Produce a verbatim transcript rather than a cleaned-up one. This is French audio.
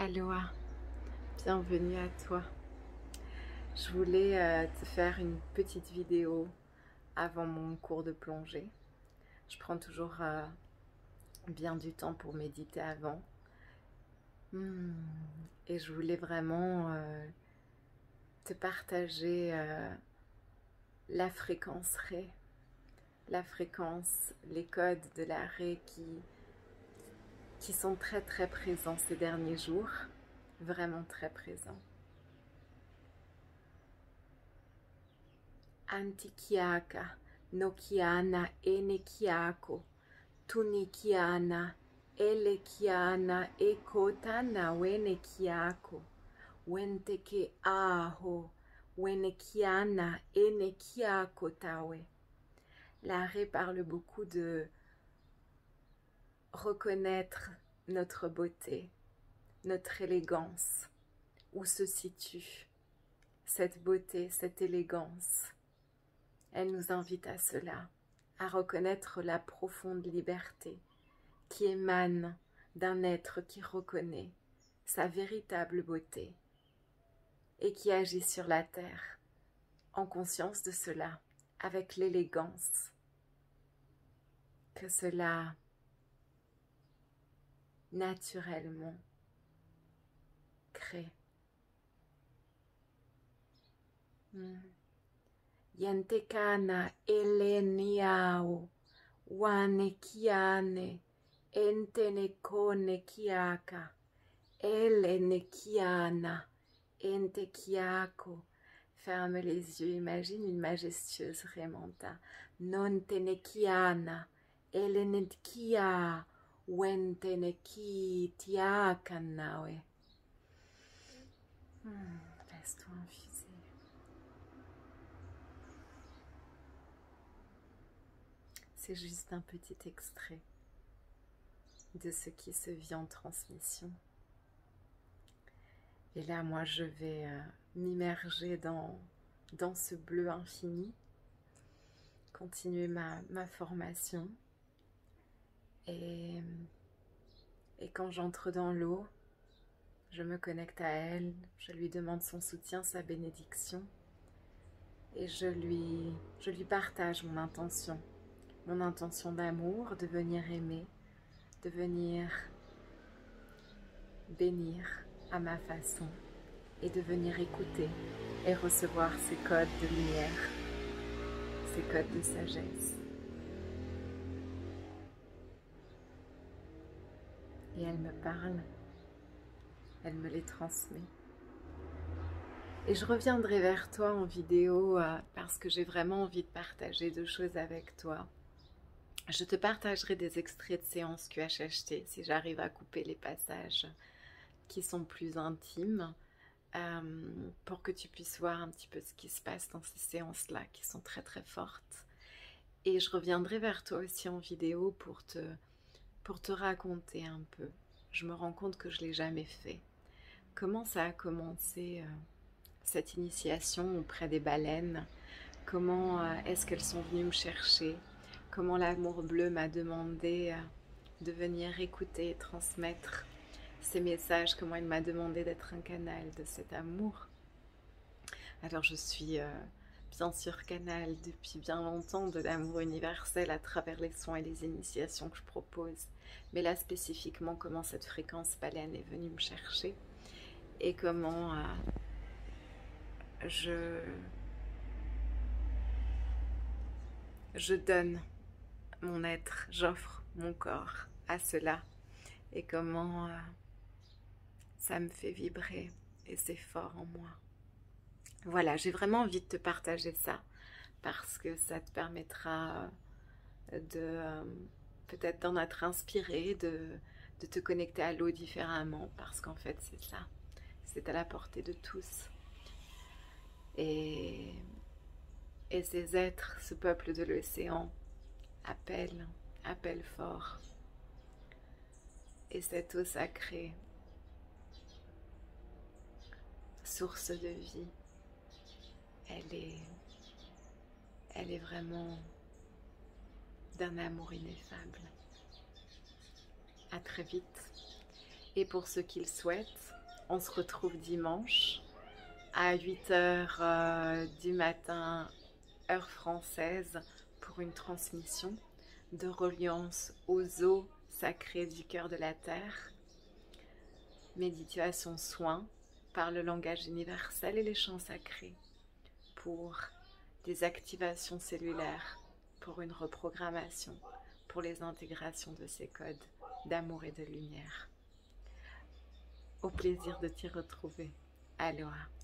Aloha, bienvenue à toi. Je voulais euh, te faire une petite vidéo avant mon cours de plongée. Je prends toujours euh, bien du temps pour méditer avant. Hmm. Et je voulais vraiment euh, te partager euh, la fréquence Ré, la fréquence, les codes de la Ré qui, qui sont très très présents ces derniers jours, vraiment très présents. Antikiaka, Nokiana, Enekiako, Tunikiana, Elekiana, Ekotana, Wenekiako, Wenteke Aho, Wenekiana, Enekiako Tawe. L'arrêt parle beaucoup de reconnaître notre beauté, notre élégance, où se situe cette beauté, cette élégance. Elle nous invite à cela, à reconnaître la profonde liberté qui émane d'un être qui reconnaît sa véritable beauté et qui agit sur la terre en conscience de cela, avec l'élégance que cela naturellement crée. Hmm. Yentekana eleniao, wanekiane, entenekone kiaka, elenekiana, entekiako. Ferme les yeux, imagine une majestueuse Remanta. Non tenekiana, elenekia, wenteneki tiakanawe. Hmm, laisse-toi infuser. C'est juste un petit extrait de ce qui se vit en transmission. Et là, moi, je vais euh, m'immerger dans, dans ce bleu infini, continuer ma, ma formation. Et, et quand j'entre dans l'eau, je me connecte à elle, je lui demande son soutien, sa bénédiction. Et je lui, je lui partage mon intention. Mon intention d'amour, de venir aimer, de venir bénir à ma façon et de venir écouter et recevoir ces codes de lumière, ces codes de sagesse. Et elle me parle, elle me les transmet. Et je reviendrai vers toi en vidéo euh, parce que j'ai vraiment envie de partager deux choses avec toi. Je te partagerai des extraits de séances Q H H T si j'arrive à couper les passages qui sont plus intimes euh, pour que tu puisses voir un petit peu ce qui se passe dans ces séances-là qui sont très très fortes. Et je reviendrai vers toi aussi en vidéo pour te, pour te raconter un peu. Je me rends compte que je ne l'ai jamais fait. Comment ça a commencé euh, cette initiation auprès des baleines? Comment euh, est-ce qu'elles sont venues me chercher? Comment l'amour bleu m'a demandé euh, de venir écouter et transmettre ces messages, comment il m'a demandé d'être un canal de cet amour. Alors je suis euh, bien sûr canal depuis bien longtemps de l'amour universel à travers les soins et les initiations que je propose. Mais là spécifiquement comment cette fréquence baleine est venue me chercher et comment euh, je, je donne mon être, j'offre mon corps à cela et comment euh, ça me fait vibrer et c'est fort en moi. Voilà, j'ai vraiment envie de te partager ça parce que ça te permettra de euh, peut-être d'en être inspiré, de, de te connecter à l'eau différemment parce qu'en fait c'est ça, c'est à la portée de tous. Et, et ces êtres, ce peuple de l'océan appelle, appelle fort. Et cette eau sacrée, source de vie, elle est, elle est vraiment d'un amour ineffable. À très vite Et pour ceux qui le souhaitent, on se retrouve dimanche à huit heures euh, du matin, heure française, pour une transmission de reliance aux eaux sacrées du cœur de la Terre. Méditation soin par le langage universel et les chants sacrés pour des activations cellulaires, pour une reprogrammation, pour les intégrations de ces codes d'amour et de lumière. Au plaisir de t'y retrouver. Aloha.